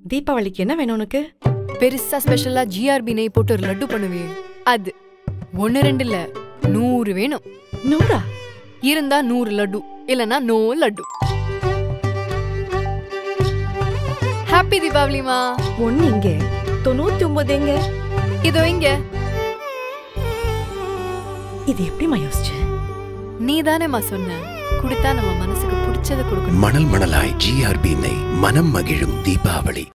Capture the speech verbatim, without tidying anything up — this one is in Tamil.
தீபாவளிக்கு என்ன வேணும் உனக்கு? பெருசா ஸ்பெஷலா G R B நெய் போட்டு ஒரு லட்டு பண்ணுவே, அது ஒன்னு ரெண்டு இல்ல நூறு வேணும். நூறா? இருந்தா நூறு லட்டு, இல்லனா நோ லட்டு. ஹாப்பி தீபாவளிமா. ஒன்னு இங்க, தொண்ணூத்தி ஒன்பது எங்க? இதோ இங்க. இது எப்படிமா யோசிச்ச? நீதானேமா சொன்ன, குடுத்தா நம்ம மனசுக்கு பிடிச்சத கொடுக்கணும். மணல் மணலாய் G R B நெய், மனம் மகிழும் தீபாவளி.